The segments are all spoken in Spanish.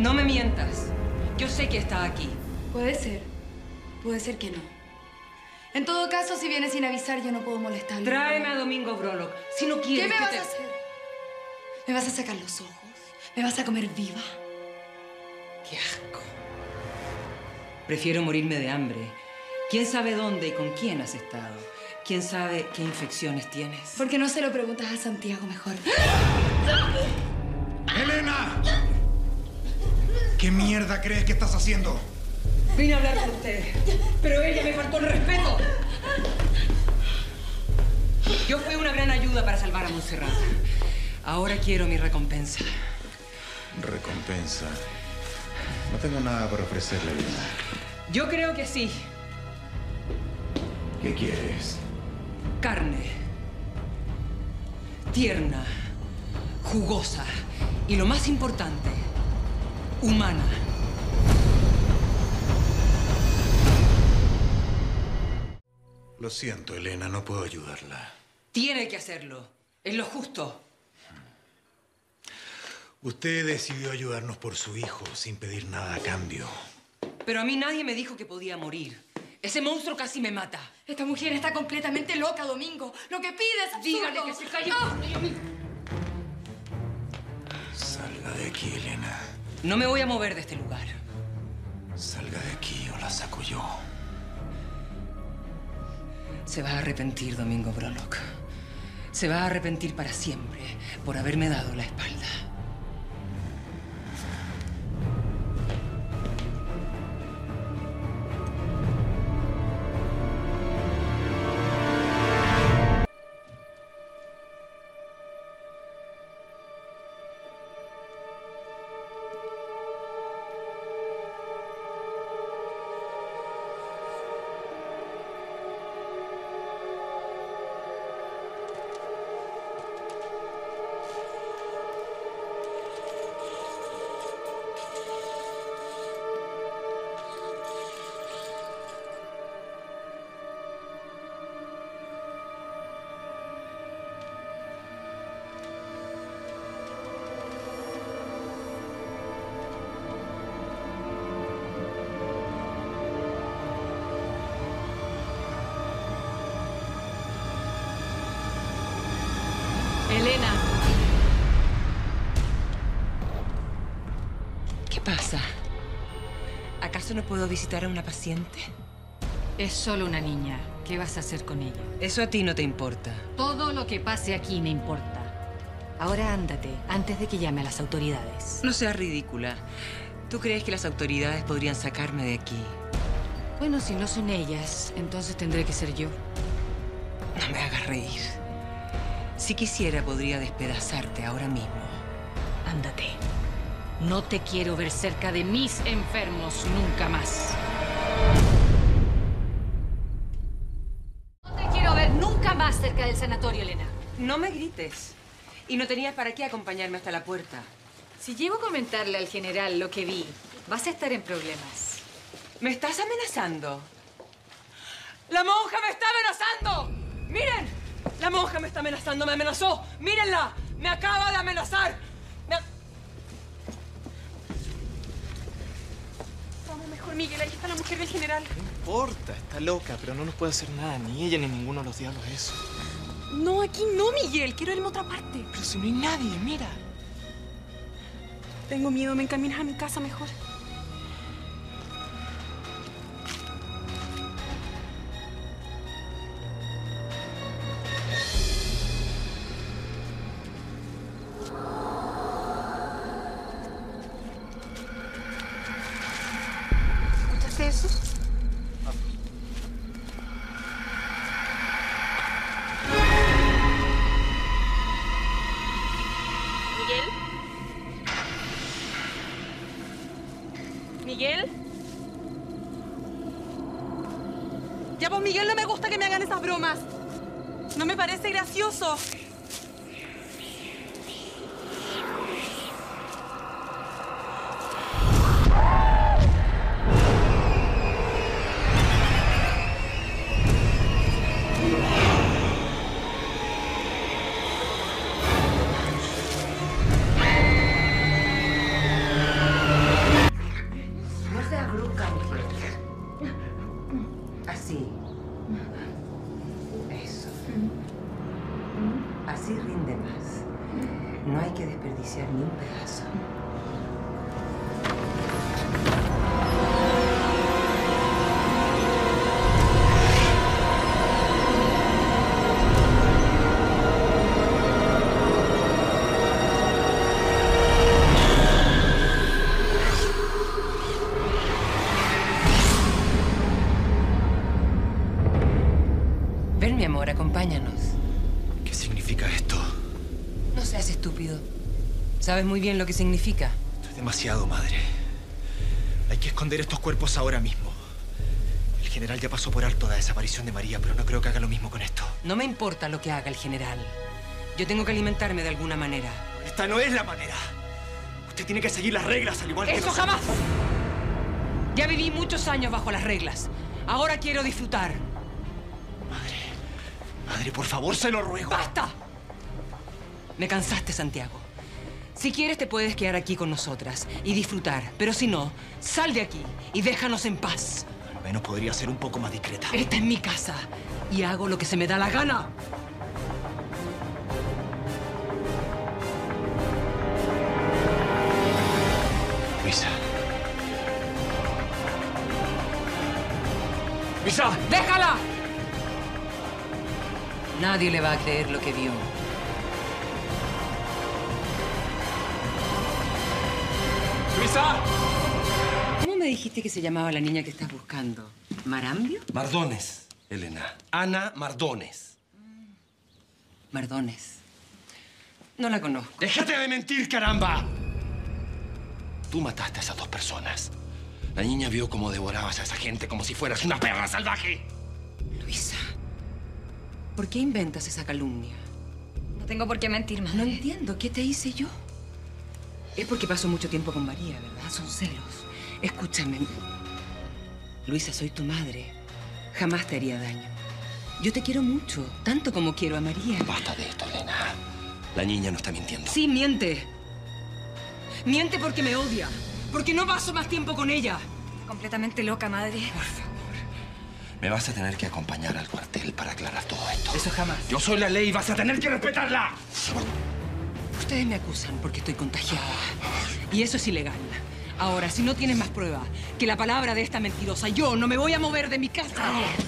No me mientas. Yo sé que está aquí. Puede ser que no. En todo caso, si viene sin avisar, yo no puedo molestarlo. Tráeme a Domingo Brolock. Si no quieres ¿Qué me vas a hacer? ¿Me vas a sacar los ojos? ¿Me vas a comer viva? ¡Qué asco! Prefiero morirme de hambre. ¿Quién sabe dónde y con quién has estado? ¿Quién sabe qué infecciones tienes? ¿Por qué no se lo preguntas a Santiago mejor? ¡Elena! ¿Qué mierda crees que estás haciendo? Vine a hablar con usted, pero ella me faltó el respeto. Yo fui una gran ayuda para salvar a Montserrat. Ahora quiero mi recompensa. ¿Recompensa? No tengo nada para ofrecerle, Elena. Yo creo que sí. ¿Qué quieres? Carne. Tierna. Jugosa. Y lo más importante, humana. Lo siento, Elena, no puedo ayudarla. Tiene que hacerlo. Es lo justo. Usted decidió ayudarnos por su hijo sin pedir nada a cambio. Pero a mí nadie me dijo que podía morir. Ese monstruo casi me mata. Esta mujer está completamente loca, Domingo. Lo que pide es absurdo. Dígale que se calle. Salga de aquí, Elena. No me voy a mover de este lugar. Salga de aquí o la saco yo. Se va a arrepentir, Domingo Brolock. Se va a arrepentir para siempre por haberme dado la espalda. Elena. ¿Qué pasa? ¿Acaso no puedo visitar a una paciente? Es solo una niña. ¿Qué vas a hacer con ella? Eso a ti no te importa. Todo lo que pase aquí me importa. Ahora ándate, antes de que llame a las autoridades. No seas ridícula. ¿Tú crees que las autoridades podrían sacarme de aquí? Bueno, si no son ellas, entonces tendré que ser yo. No me hagas reír. Si quisiera, podría despedazarte ahora mismo. Ándate. No te quiero ver cerca de mis enfermos nunca más. No te quiero ver nunca más cerca del sanatorio, Elena. No me grites. Y no tenías para qué acompañarme hasta la puerta. Si llego a comentarle al general lo que vi, vas a estar en problemas. ¿Me estás amenazando? ¡La monja me está amenazando! ¡Miren! La monja me está amenazando, me amenazó. ¡Mírenla! ¡Me acaba de amenazar! Vamos mejor, Miguel. Ahí está la mujer del general. No importa, está loca, pero no nos puede hacer nada, ni ella ni ninguno de los diablos eso. No, aquí no, Miguel. Quiero irme a otra parte. Pero si no hay nadie, mira. Tengo miedo. ¿Me encaminas a mi casa mejor? ¿Escuchaste eso? ¿Miguel? ¿Miguel? Ya, pues, Miguel, no me gusta que me hagan esas bromas. No me parece gracioso. No hay que desperdiciar ni un pedazo. Ven, mi amor, acompáñanos. ¿Qué significa esto? No seas estúpido. Sabes muy bien lo que significa. Esto es demasiado, madre. Hay que esconder estos cuerpos ahora mismo. El general ya pasó por alto la desaparición de María, pero no creo que haga lo mismo con esto. No me importa lo que haga el general. Yo tengo que alimentarme de alguna manera. Esta no es la manera. Usted tiene que seguir las reglas, al igual que ¡Eso nosotros. jamás! Ya viví muchos años bajo las reglas. Ahora quiero disfrutar. Madre, por favor, se lo ruego. ¡Basta! Me cansaste, Santiago. Si quieres, te puedes quedar aquí con nosotras y disfrutar. Pero si no, sal de aquí y déjanos en paz. Al menos podría ser un poco más discreta. Esta es mi casa y hago lo que se me da la gana. Luisa. ¡Luisa! ¡Déjala! Nadie le va a creer lo que vio. ¡Luisa! ¿Cómo me dijiste que se llamaba la niña que estás buscando? ¿Marambio? Mardones, Elena. Ana Mardones. Mardones. No la conozco. ¡Déjate de mentir, caramba! Tú mataste a esas dos personas. La niña vio cómo devorabas a esa gente como si fueras una perra salvaje. Luisa, ¿por qué inventas esa calumnia? No tengo por qué mentir, madre. No entiendo. ¿Qué te hice yo? Es porque paso mucho tiempo con María, ¿verdad? Son celos. Escúchame. Luisa, soy tu madre. Jamás te haría daño. Yo te quiero mucho, tanto como quiero a María. Basta de esto, Elena. La niña no está mintiendo. Sí, miente. Miente porque me odia. Porque no paso más tiempo con ella. Está completamente loca, madre. Por favor. Me vas a tener que acompañar al cuartel para aclarar todo esto. Eso jamás. Yo soy la ley y vas a tener que respetarla. Ustedes me acusan porque estoy contagiada. Y eso es ilegal. Ahora, si no tienes más prueba que la palabra de esta mentirosa, yo no me voy a mover de mi casa.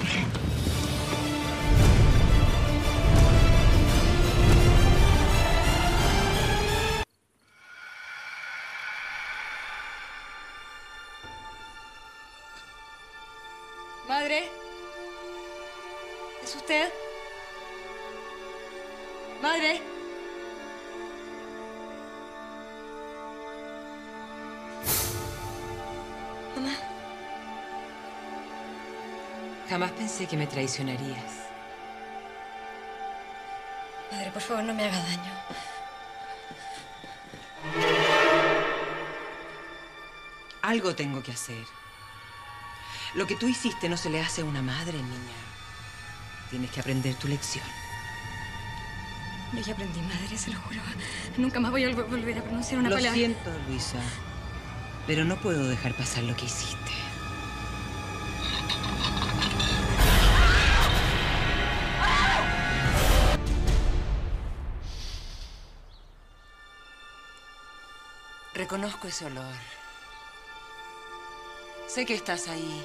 Madre. ¿Es usted? Madre. Mamá. Jamás pensé que me traicionarías. Madre, por favor, no me haga daño. Algo tengo que hacer. Lo que tú hiciste no se le hace a una madre, niña. Tienes que aprender tu lección. Yo ya aprendí, madre, se lo juro. Nunca más voy a volver a pronunciar una Lo palabra. siento, Luisa, pero no puedo dejar pasar lo que hiciste. Reconozco ese olor. Sé que estás ahí.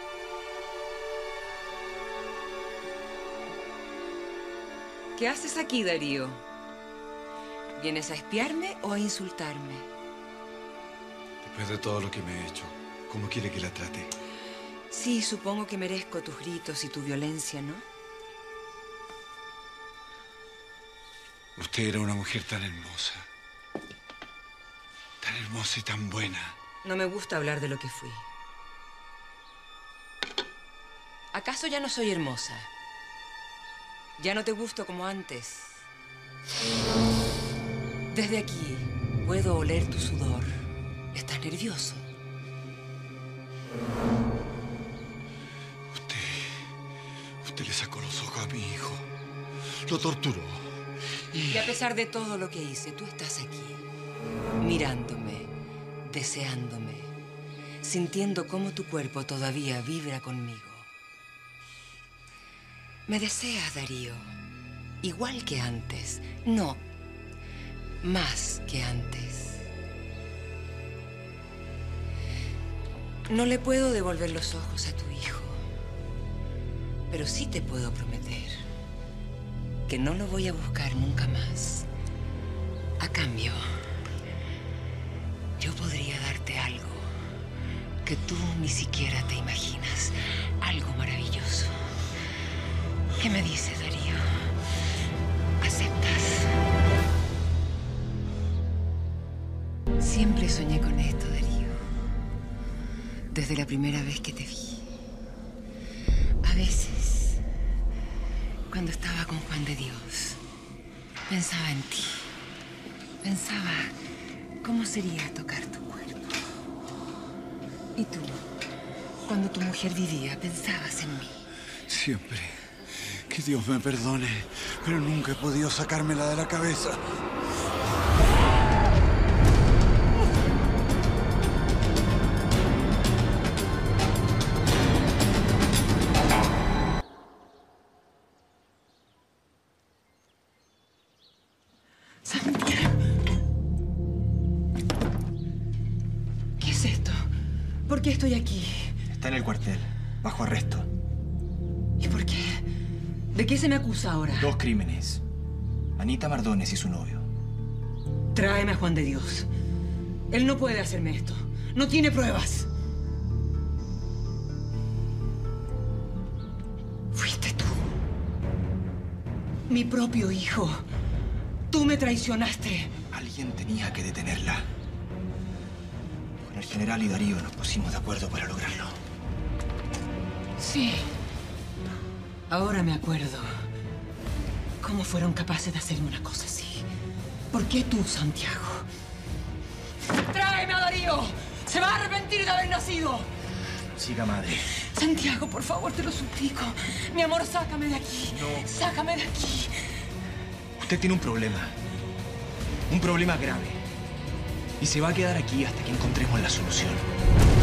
¿Qué haces aquí, Darío? ¿Vienes a espiarme o a insultarme? Después de todo lo que me he hecho, ¿cómo quiere que la trate? Sí, supongo que merezco tus gritos y tu violencia, ¿no? Usted era una mujer tan hermosa y tan buena. No me gusta hablar de lo que fui. ¿Acaso ya no soy hermosa? Ya no te gusto como antes. Desde aquí puedo oler tu sudor. ¿Estás nervioso? Usted le sacó los ojos a mi hijo. Lo torturó. Y a pesar de todo lo que hice, tú estás aquí, mirándome, deseándome, sintiendo cómo tu cuerpo todavía vibra conmigo. Me deseas, Darío, igual que antes. No, más que antes. No le puedo devolver los ojos a tu hijo, pero sí te puedo prometer que no lo voy a buscar nunca más. A cambio, yo podría darte algo que tú ni siquiera te imaginas. Algo maravilloso. ¿Qué me dices, Darío? ¿Aceptas? Siempre soñé con esto, Darío. Desde la primera vez que te vi. A veces, cuando estaba con Juan de Dios, pensaba en ti. Pensaba cómo sería tocar tu cuerpo. Y tú, cuando tu mujer vivía, pensabas en mí. Siempre. Que Dios me perdone, pero nunca he podido sacármela de la cabeza. Santiago. ¿Qué es esto? ¿Por qué estoy aquí? Está en el cuartel, bajo arresto. ¿Y por qué? ¿De qué se me acusa ahora? 2 crímenes. Anita Mardones y su novio. Tráeme a Juan de Dios. Él no puede hacerme esto. No tiene pruebas. Fuiste tú. Mi propio hijo. Tú me traicionaste. Alguien tenía que detenerla. Con el general y Darío nos pusimos de acuerdo para lograrlo. Sí. Ahora me acuerdo. ¿Cómo fueron capaces de hacerme una cosa así? ¿Por qué tú, Santiago? ¡Tráeme a Darío! ¡Se va a arrepentir de haber nacido! Siga, madre. Santiago, por favor, te lo suplico. Mi amor, sácame de aquí. No. Sácame de aquí. Usted tiene un problema. Un problema grave. Y se va a quedar aquí hasta que encontremos la solución.